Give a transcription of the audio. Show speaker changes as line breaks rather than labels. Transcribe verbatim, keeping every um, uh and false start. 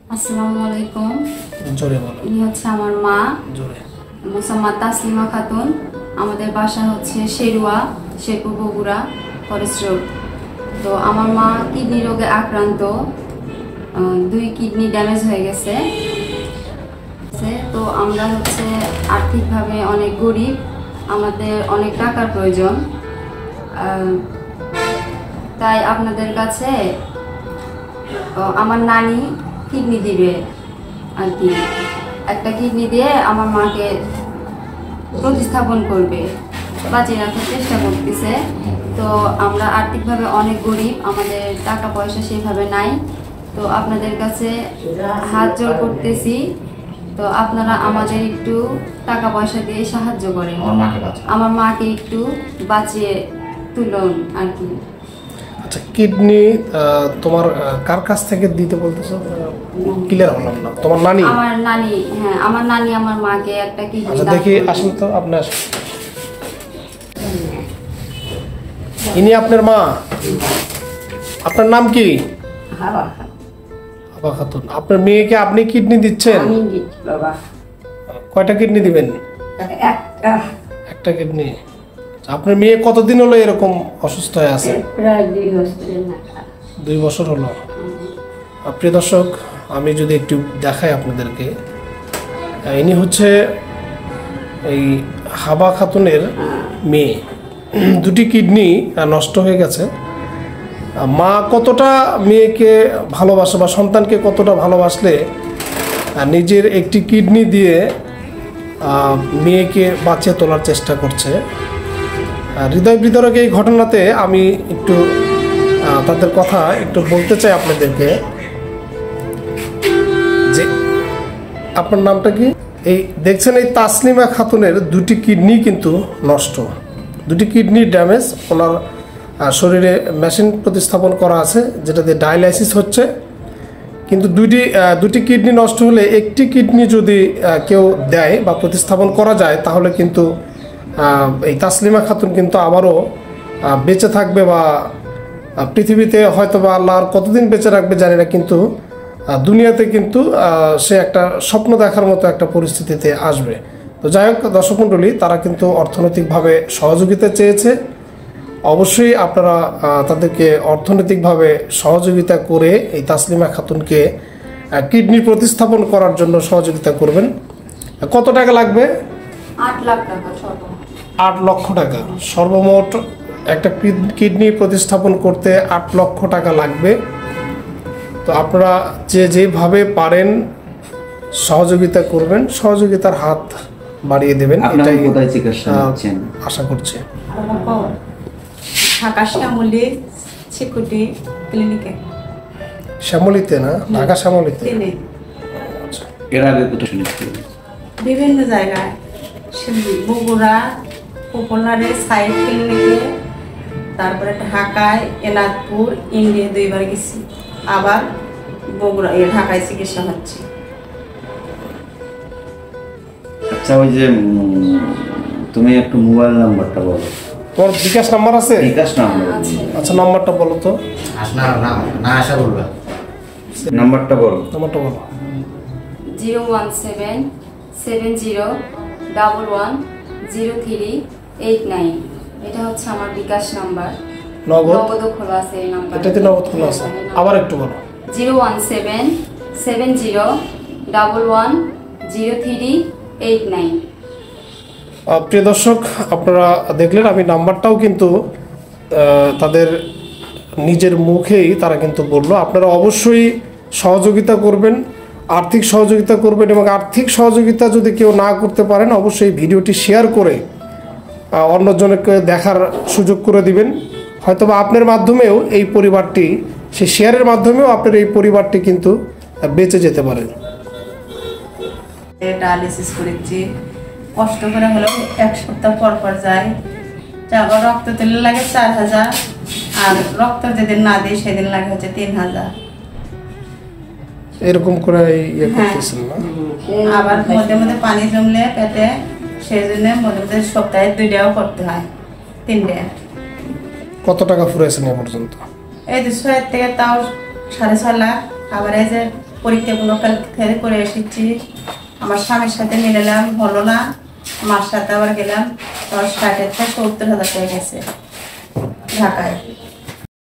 আসসালামু আলাইকুম।
জোরে বলো।
ইনি হচ্ছে আমার মা,
জোরে।
মোসাম্মদ তাসলিমা খাতুন। আমাদের বাসা হচ্ছে শেরুয়া, শেরপুর বগুড়া ফরেস্ট রোড। তো আমার মা কিডনি রোগে আক্রান্ত, দুই কিডনি ড্যামেজ হয়ে গেছে। তো আমরা হচ্ছে আর্থিকভাবে অনেক গরিব, আমাদের অনেক টাকার প্রয়োজন। তাই আপনাদের কাছে আমার নানি কিডনি দিবে আর কি, একটা কিডনি দিয়ে আমার মাকে প্রতিস্থাপন করবে, বাঁচিয়ে রাখার চেষ্টা করতেছে। তো আমরা আর্থিকভাবে অনেক গরিব, আমাদের টাকা পয়সা সেভাবে নাই। তো আপনাদের কাছে হাত জোড় করতেছি, তো আপনারা আমাদের একটু টাকা পয়সা দিয়ে সাহায্য করেন, আমার মাকে একটু বাঁচিয়ে তুলুন আর কি।
আচ্ছা, কিডনি তোমার কার কাছ থেকে দিতে বলতেছো? ক্লিয়ার হলাম না। তোমার নানি?
আমার নানি, হ্যাঁ আমার নানি আমার মাকে একটা কিডনি।
আচ্ছা দেখি, আসুন তো আপনি আসুন। ইনি আপনার মা? আপনার নাম কি?
হাবা
হাবা খাতুন। আপনার মেয়েকে আপনি কিডনি দিচ্ছেন?
আমি দিচ্ছি বাবা।
কয়টা কিডনি দিবেন?
একটা।
একটা কিডনি। আপনার মেয়ে কতদিন হলো এরকম অসুস্থ হয়ে আছে?
প্রায় দুই বছর না।
দুই বছর হলো। প্রিয় দর্শক, আমি যদি একটু দেখাই আপনাদেরকে, ইনি হচ্ছে এই হাবা খাতুনের মেয়ে। দুটি কিডনি নষ্ট হয়ে গেছে। মা কতটা মেয়েকে ভালোবাসে বা সন্তানকে কতটা ভালোবাসলে নিজের একটি কিডনি দিয়ে মেয়েকে বাঁচিয়ে তোলার চেষ্টা করছে। হৃদয় বিদারক এই ঘটনাতে আমি একটু তাদের কথা একটু বলতে চাই আপনাদেরকে। যে আপনার নামটা কি? এই দেখছেন, এই তাসলিমা খাতুনের দুটি কিডনি কিন্তু নষ্ট, দুটি কিডনি ড্যামেজ। ওনার শরীরে মেশিন প্রতিস্থাপন করা আছে, যেটাতে ডায়ালাইসিস হচ্ছে। কিন্তু দুটি দুটি কিডনি নষ্ট হলে একটি কিডনি যদি কেউ দেয় বা প্রতিস্থাপন করা যায়, তাহলে কিন্তু এই তাসলিমা খাতুন কিন্তু আবারও বেঁচে থাকবে, বা পৃথিবীতে হয়তো বা আল্লাহ আর কতদিন বেঁচে রাখবে জানি না, কিন্তু দুনিয়াতে কিন্তু সে একটা স্বপ্ন দেখার মতো একটা পরিস্থিতিতে আসবে। তো যাই হোক দর্শক মণ্ডলী, তারা কিন্তু অর্থনৈতিকভাবে সহযোগিতা চেয়েছে। অবশ্যই আপনারা তাদেরকে অর্থনৈতিকভাবে সহযোগিতা করে এই তাসলিমা খাতুনকে কিডনি প্রতিস্থাপন করার জন্য সহযোগিতা করবেন। কত টাকা লাগবে?
আট লাখ টাকা সর্বমোট।
আট লক্ষ টাকা সর্বমোট। একটা কিডনি প্রতিস্থাপন করতে আট লক্ষ টাকা লাগবে। তো আপনারা যে যেভাবে পারেন সহযোগিতা করবেন, সহযোগিতার হাত বাড়িয়ে দেবেন, এটাই আশা করছি।
ঢাকা শ্যামলী সিকিউরিটি ক্লিনিকে।
শ্যামলীতে না? ঢাকা শ্যামলীতে।
এর আগে কোথায় শুনেছি?
বিভিন্ন জায়গায়, বগুড়া পপুলারে সাইড ক্লিনিকে, তারপরে ঢাকায়, এনাদপুর, ইন্ডিয়া দুইবার গেছি, আবার বগুড়া ঢাকায় চিকিৎসা হচ্ছে।
আচ্ছা, ওই যে তুমি একটু মোবাইল নাম্বারটা বলো।
তোমার বিকাশ নাম্বার আছে?
বিকাশ নাম্বার।
আচ্ছা নাম্বারটা বলো তো।
না না না, আশা বলবা। নাম্বারটা বলো।
নাম্বারটা বলো।
Zero one seven seven zero double one zero three eight nine. এটা হচ্ছে আমার বিকাশ নাম্বার।
নগদ
নগদও খোলা আছে এই নাম্বার।
এটাতে নগদ খোলা আছে। আবার একটু বলো।
Zero one seven seven zero double one zero three eight nine.
প্রিয় দর্শক, আপনারা দেখলেন, আমি নাম্বারটাও কিন্তু তাদের নিজের মুখেই তারা কিন্তু বললো। আপনারা অবশ্যই সহযোগিতা করবেন, আর্থিক সহযোগিতা করবেন, এবং আর্থিক সহযোগিতা যদি কেউ না করতে পারেন, অবশ্যই ভিডিওটি শেয়ার করে অন্যজনকে দেখার সুযোগ করে দিবেন। হয়তোবা আপনার মাধ্যমেও এই পরিবারটি, সেই শেয়ারের মাধ্যমেও আপনার এই পরিবারটি কিন্তু বেঁচে যেতে পারে।
ডায়ালিসিস করেছি, কষ্ট করে হলেও এক সপ্তাহ পর পর যায়। আবার রক্ত তুলে লাগে চার হাজার, আর রক্ত যেদিন না দিই সেদিন লাগে হচ্ছে তিন হাজার।
এরকম করে ইয়ে করতেছেন না?
আবার মধ্যে মধ্যে পানি জমলে পেটে, সেই জন্য মধ্যে মধ্যে সপ্তাহে দুইটাও করতে হয়, তিনটে।
কত টাকা ফুরাইছেন এ পর্যন্ত?
এই দুশো থেকে তাও সাড়ে ছয় লাখ। আবার এই যে পরীক্ষা কোনো কাল করে এসেছি। আমার স্বামীর সাথে মিলালাম, হলো না। মার সাথে আবার গেলাম, দশ ষাটের থেকে সত্তর হাজার টাকা গেছে ঢাকায়।